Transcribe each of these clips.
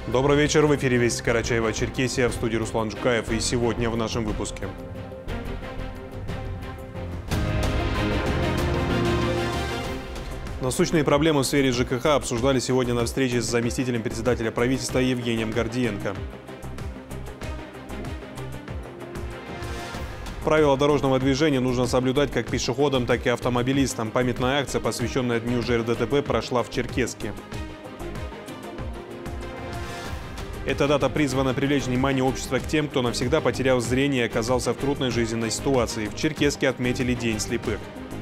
Добрый вечер, в эфире «Вести Карачаево-Черкесия», в студии Руслан Жукаев, и сегодня в нашем выпуске. Насущные проблемы в сфере ЖКХ обсуждали сегодня на встрече с заместителем председателя правительства Евгением Гордиенко. Правила дорожного движения нужно соблюдать как пешеходам, так и автомобилистам. Памятная акция, посвященная Дню ЖРДТП, прошла в Черкесске. Эта дата призвана привлечь внимание общества к тем, кто навсегда потерял зрение и оказался в трудной жизненной ситуации. В Черкесске отметили День слепых.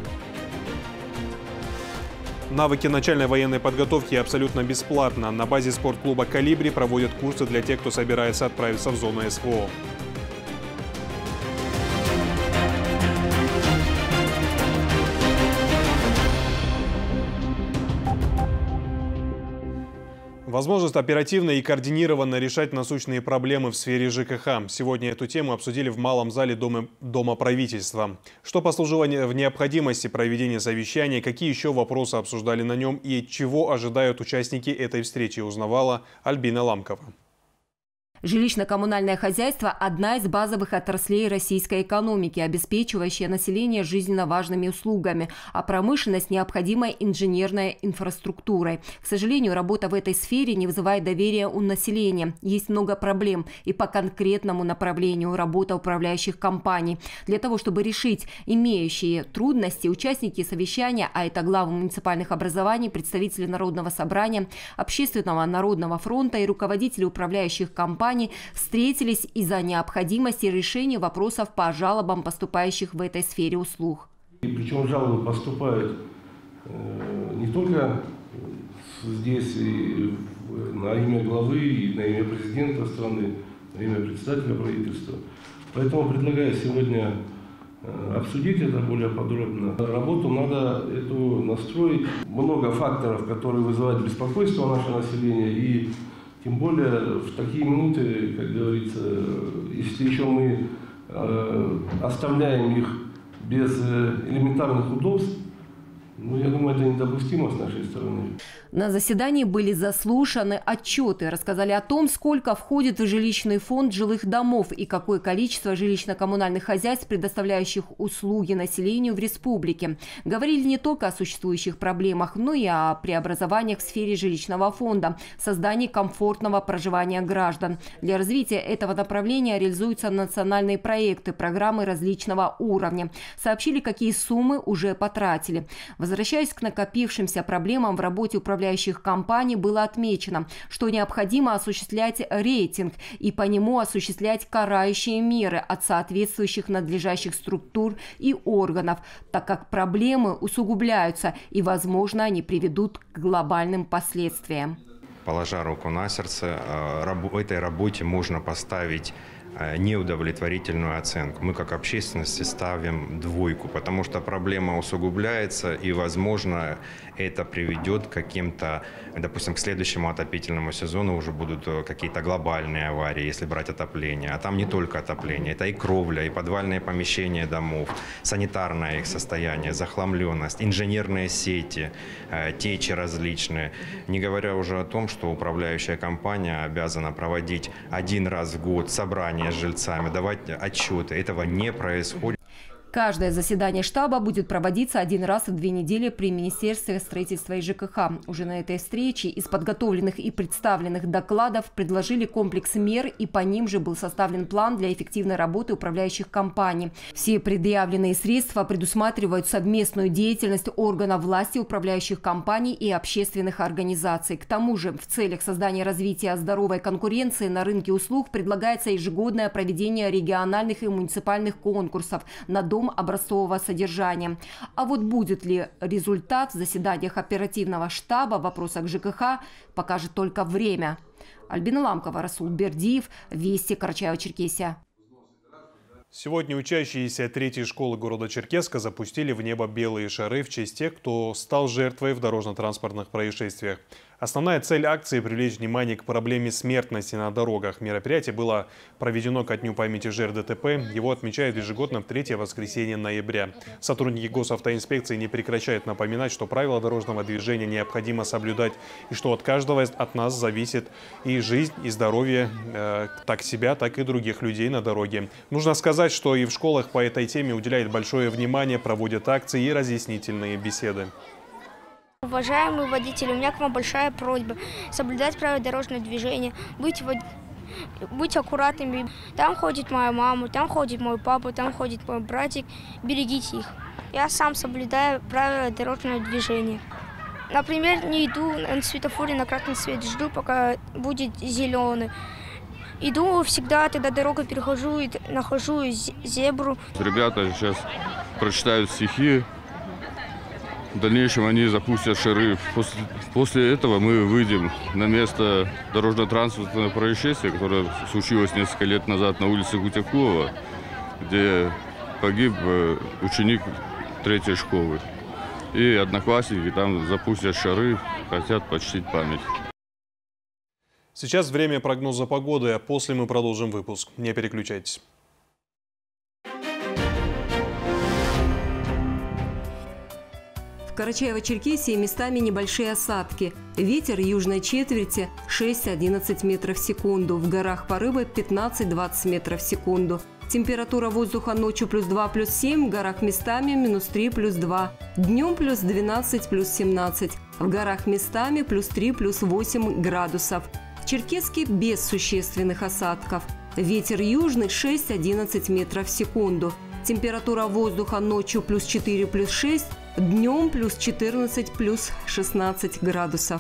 Навыки начальной военной подготовки абсолютно бесплатно. На базе спортклуба «Калибри» проводят курсы для тех, кто собирается отправиться в зону СВО. Возможность оперативно и координированно решать насущные проблемы в сфере ЖКХ. Сегодня эту тему обсудили в малом зале Дома правительства. Что послужило в необходимости проведения совещания, какие еще вопросы обсуждали на нем и чего ожидают участники этой встречи, узнавала Альбина Ламкова. Жилищно-коммунальное хозяйство – одна из базовых отраслей российской экономики, обеспечивающая население жизненно важными услугами, а промышленность – необходимой инженерной инфраструктурой. К сожалению, работа в этой сфере не вызывает доверия у населения. Есть много проблем и по конкретному направлению работа управляющих компаний. Для того, чтобы решить имеющие трудности, участники совещания, а это главы муниципальных образований, представители Народного собрания, Общественного народного фронта и руководители управляющих компаний встретились из-за необходимости решения вопросов по жалобам, поступающих в этой сфере услуг. Причем жалобы поступают не только здесь и на имя главы, и на имя президента страны, на имя председателя правительства. Поэтому предлагаю сегодня обсудить это более подробно. Работу надо эту настроить. Много факторов, которые вызывают беспокойство у нашего населения, и тем более в такие минуты, как говорится, если еще мы оставляем их без элементарных удобств, я думаю, это недопустимо с нашей стороны. На заседании были заслушаны отчеты, рассказали о том, сколько входит в жилищный фонд жилых домов и какое количество жилищно-коммунальных хозяйств, предоставляющих услуги населению в республике. Говорили не только о существующих проблемах, но и о преобразованиях в сфере жилищного фонда, создании комфортного проживания граждан. Для развития этого направления реализуются национальные проекты, программы различного уровня. Сообщили, какие суммы уже потратили. Возвращаясь к накопившимся проблемам в работе управляющих компаний, было отмечено, что необходимо осуществлять рейтинг и по нему осуществлять карающие меры от соответствующих надлежащих структур и органов, так как проблемы усугубляются и, возможно, они приведут к глобальным последствиям. Положа руку на сердце, этой работе можно поставить неудовлетворительную оценку. Мы как общественность ставим 2, потому что проблема усугубляется, и, возможно, это приведет к каким-то, допустим, к следующему отопительному сезону уже будут какие-то глобальные аварии, если брать отопление. А там не только отопление, это и кровля, и подвальные помещения домов, санитарное их состояние, захламленность, инженерные сети, течи различные. Не говоря уже о том, что управляющая компания обязана проводить 1 раз в год собрание с жильцами, давать отчеты. Этого не происходит. Каждое заседание штаба будет проводиться 1 раз в 2 недели при Министерстве строительства и ЖКХ. Уже на этой встрече из подготовленных и представленных докладов предложили комплекс мер, и по ним же был составлен план для эффективной работы управляющих компаний. Все предъявленные средства предусматривают совместную деятельность органов власти, управляющих компаний и общественных организаций. К тому же в целях создания и развития здоровой конкуренции на рынке услуг предлагается ежегодное проведение региональных и муниципальных конкурсов на дом образцового содержания. А вот будет ли результат в заседаниях оперативного штаба в вопросах ЖКХ, покажет только время. Альбина Ламкова, Расул Бердиев, Вести, Карачаево-Черкесия. Сегодня учащиеся 3-й школы города Черкесска запустили в небо белые шары в честь тех, кто стал жертвой в дорожно-транспортных происшествиях. Основная цель акции – привлечь внимание к проблеме смертности на дорогах. Мероприятие было проведено ко Дню памяти жертв ДТП. Его отмечают ежегодно в 3-е воскресенье ноября. Сотрудники госавтоинспекции не прекращают напоминать, что правила дорожного движения необходимо соблюдать и что от каждого от нас зависит и жизнь, и здоровье как себя, так и других людей на дороге. Нужно сказать, что и в школах по этой теме уделяют большое внимание, проводят акции и разъяснительные беседы. Уважаемые водители, у меня к вам большая просьба соблюдать правила дорожного движения, быть аккуратными. Там ходит моя мама, там ходит мой папа, там ходит мой братик. Берегите их. Я сам соблюдаю правила дорожного движения. Например, не иду на светофоре на красный свет, жду, пока будет зеленый. Иду всегда, тогда дорогу перехожу и нахожу зебру. Ребята сейчас прочитают стихи. В дальнейшем они запустят шары. После этого мы выйдем на место дорожно-транспортного происшествия, которое случилось несколько лет назад на улице Гутякова, где погиб ученик 3-й школы. И одноклассники там запустят шары, хотят почтить память. Сейчас время прогноза погоды, а после мы продолжим выпуск. Не переключайтесь. В Карачаево-Черкесии местами небольшие осадки. Ветер южной четверти 6-11 метров в секунду. В горах порывы 15-20 метров в секунду. Температура воздуха ночью +2, +7, в горах местами -3, +2. Днем +12, +17. В горах местами +3, +8 градусов. В Черкесске без существенных осадков. Ветер южный 6-11 метров в секунду. Температура воздуха ночью +4, +6, днем +14, +16 градусов.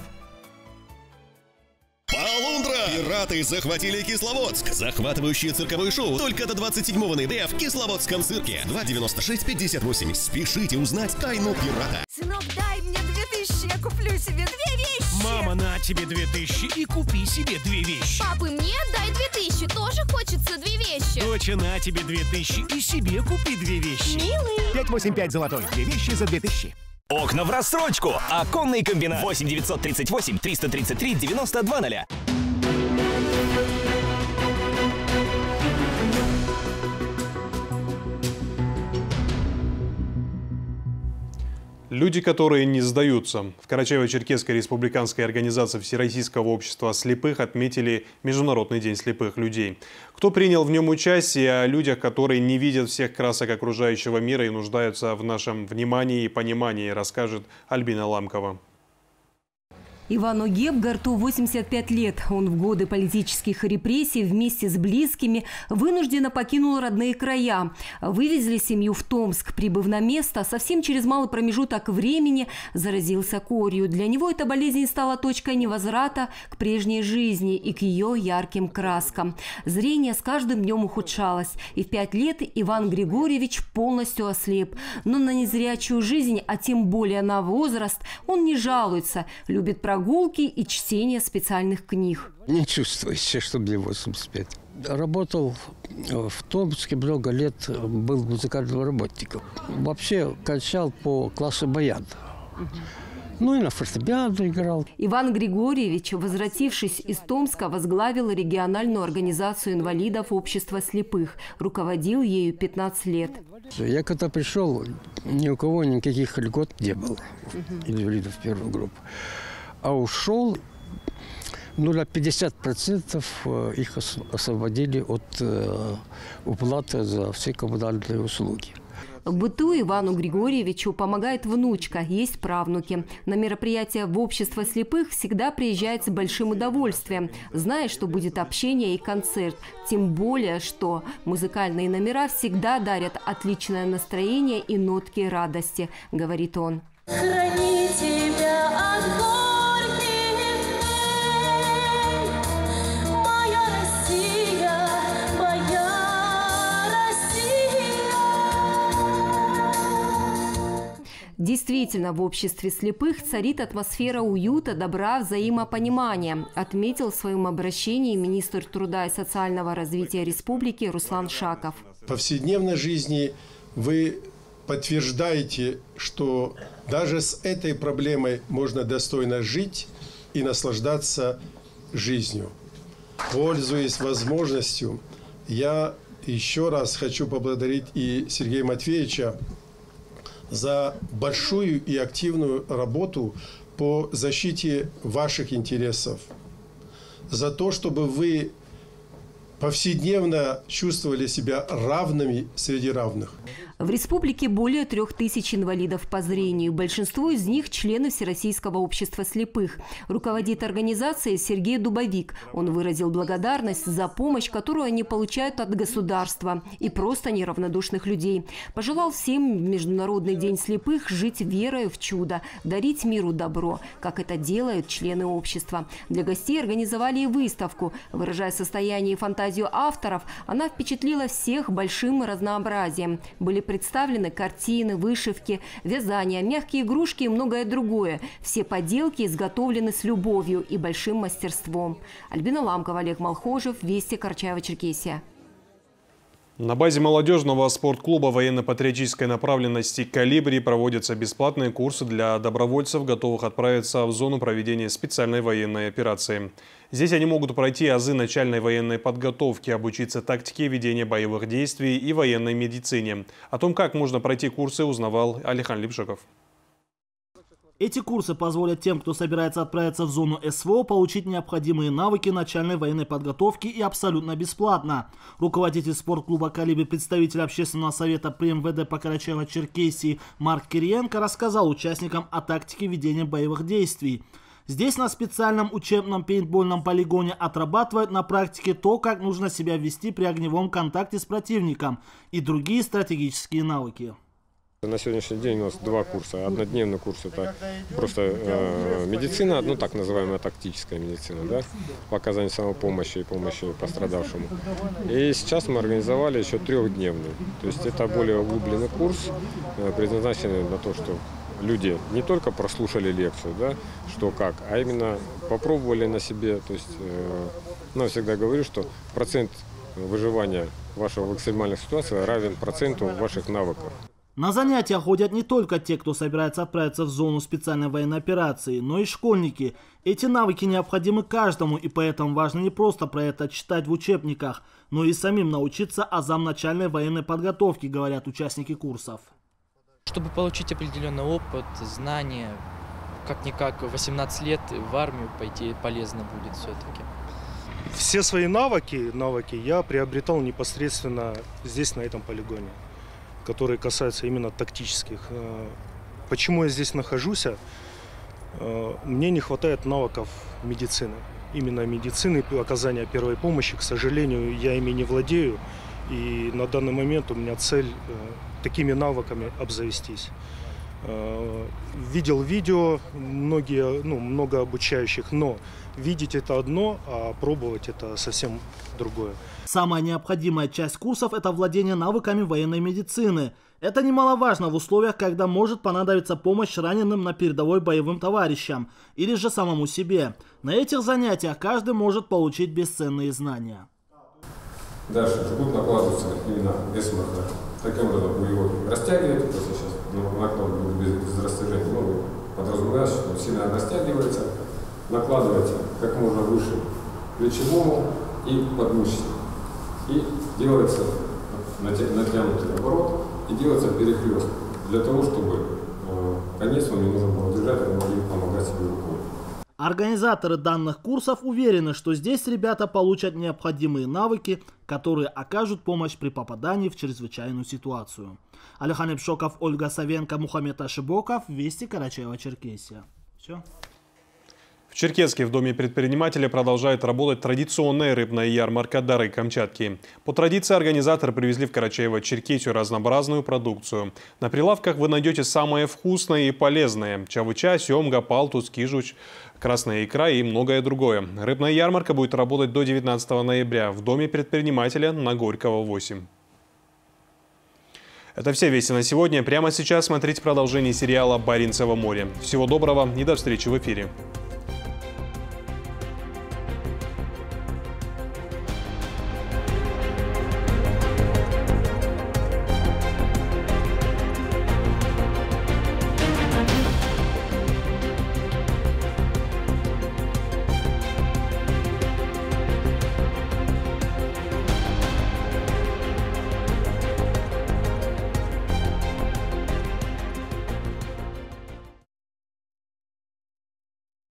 Полундра! Пираты захватили Кисловодск. Захватывающее цирковое шоу только до 27 ноября в Кисловодском цирке. 296-58. Спешите узнать тайну пирата. Сынок, дай мне 2000, я куплю себе 2 вещи. Мама, на тебе 2000 и купи себе 2 вещи. Папа, мне дай 2000, тоже хочется 2 вещи. Доча, на тебе 2000 и себе купи 2 вещи. Милый. 585 золотой, 2 вещи за 2000. Окна в рассрочку. Оконный комбинат. 8 938 333 9200. Люди, которые не сдаются. В Карачаево-Черкесской республиканской организации Всероссийского общества слепых отметили Международный день слепых людей. Кто принял в нем участие, о людях, которые не видят всех красок окружающего мира и нуждаются в нашем внимании и понимании, расскажет Альбина Ламкова. Ивану Гепгарту 85 лет. Он в годы политических репрессий вместе с близкими вынужденно покинул родные края. Вывезли семью в Томск. Прибыв на место, совсем через малый промежуток времени заразился корью. Для него эта болезнь стала точкой невозврата к прежней жизни и к ее ярким краскам. Зрение с каждым днем ухудшалось. И в 5 лет Иван Григорьевич полностью ослеп. Но на незрячую жизнь, а тем более на возраст, он не жалуется. Любит прогулки и чтение специальных книг. Не чувствую себя, что мне 85. Работал в Томске много лет, был музыкальным работником. Вообще качал по классу баян. Ну и на фортепиано играл. Иван Григорьевич, возвратившись из Томска, возглавил региональную организацию инвалидов общества слепых. Руководил ею 15 лет. Я когда пришел, ни у кого никаких льгот не было. Инвалидов первой группы. А ушел, на 50% их освободили от уплаты за все коммунальные услуги. В быту Ивану Григорьевичу помогает внучка, есть правнуки. На мероприятия в общество слепых всегда приезжает с большим удовольствием, зная, что будет общение и концерт. Тем более, что музыкальные номера всегда дарят отличное настроение и нотки радости, говорит он. Храни тебя от Действительно, в обществе слепых царит атмосфера уюта, добра, взаимопонимания, отметил в своем обращении министр труда и социального развития республики Руслан Шаков. В повседневной жизни вы подтверждаете, что даже с этой проблемой можно достойно жить, и наслаждаться жизнью. Пользуясь возможностью, я еще раз хочу поблагодарить и Сергея Матвеевича за большую и активную работу по защите ваших интересов, за то, чтобы вы повседневно чувствовали себя равными среди равных. В республике более 3000 инвалидов по зрению. Большинство из них – члены Всероссийского общества слепых. Руководит организацией Сергей Дубовик. Он выразил благодарность за помощь, которую они получают от государства и просто неравнодушных людей. Пожелал всем в Международный день слепых жить верой в чудо, дарить миру добро, как это делают члены общества. Для гостей организовали и выставку. Выражая состояние и фантазию авторов, она впечатлила всех большим разнообразием. Были представлены картины, вышивки, вязание, мягкие игрушки и многое другое. Все поделки изготовлены с любовью и большим мастерством. Альбина Ламкова, Олег Малхожев, Вести, Карачаево-Черкесия. На базе молодежного спортклуба военно-патриотической направленности «Калибри» проводятся бесплатные курсы для добровольцев, готовых отправиться в зону проведения специальной военной операции. Здесь они могут пройти азы начальной военной подготовки, обучиться тактике ведения боевых действий и военной медицине. О том, как можно пройти курсы, узнавал Алихан Липшиков. Эти курсы позволят тем, кто собирается отправиться в зону СВО, получить необходимые навыки начальной военной подготовки и абсолютно бесплатно. Руководитель спортклуба «Калибри», представитель общественного совета при МВД по Карачаево-Черкесии Марк Кириенко рассказал участникам о тактике ведения боевых действий. Здесь на специальном учебном пейнтбольном полигоне отрабатывают на практике то, как нужно себя вести при огневом контакте с противником и другие стратегические навыки. На сегодняшний день у нас два курса. Однодневный курс – это просто медицина, ну так называемая тактическая медицина, да, по оказанию самопомощи и помощи пострадавшему. И сейчас мы организовали еще трехдневный. То есть это более углубленный курс, предназначенный на то, что люди не только прослушали лекцию, да, что как, а именно попробовали на себе. То есть, я всегда говорю, что процент выживания вашего в экстремальных ситуациях равен проценту ваших навыков. На занятия ходят не только те, кто собирается отправиться в зону специальной военной операции, но и школьники. Эти навыки необходимы каждому, и поэтому важно не просто про это читать в учебниках, но и самим научиться азам начальной военной подготовки, говорят участники курсов. Чтобы получить определенный опыт, знания, как-никак 18 лет в армию пойти полезно будет все-таки. Все свои навыки я приобретал непосредственно здесь, на этом полигоне, которые касаются именно тактических. Почему я здесь нахожусь? Мне не хватает навыков медицины. Именно медицины, оказания первой помощи. К сожалению, я ими не владею. И на данный момент у меня цель такими навыками обзавестись. Видел видео, много обучающих, но видеть это одно, а пробовать это совсем другое. Самая необходимая часть курсов – это владение навыками военной медицины. Это немаловажно в условиях, когда может понадобиться помощь раненым на передовой боевым товарищам или же самому себе. На этих занятиях каждый может получить бесценные знания. Дальше жгут накладываются именно без смысла. Таким образом вы его растягиваете, просто сейчас наклад без растяжения, подразумевается, что он сильно растягивается, накладываете как можно выше плечевому и подмышечному. И делается натянутый оборот и делается перехлест для того, чтобы конец вам не нужно было держать, а вы могли помогать себе рукой. Организаторы данных курсов уверены, что здесь ребята получат необходимые навыки, которые окажут помощь при попадании в чрезвычайную ситуацию. Алихан Липшиков, Ольга Савенко, Мухаммед Ашибоков, Вести, Карачаево-Черкесия. Все. В Черкесске в Доме предпринимателя продолжает работать традиционная рыбная ярмарка «Дары Камчатки». По традиции организаторы привезли в Карачаево-Черкесию разнообразную продукцию. На прилавках вы найдете самое вкусное и полезное – чавыча, семга, палтус, кижуч, красная икра и многое другое. Рыбная ярмарка будет работать до 19 ноября в Доме предпринимателя на Горького, 8. Это все вести на сегодня. Прямо сейчас смотрите продолжение сериала «Баренцево море». Всего доброго и до встречи в эфире.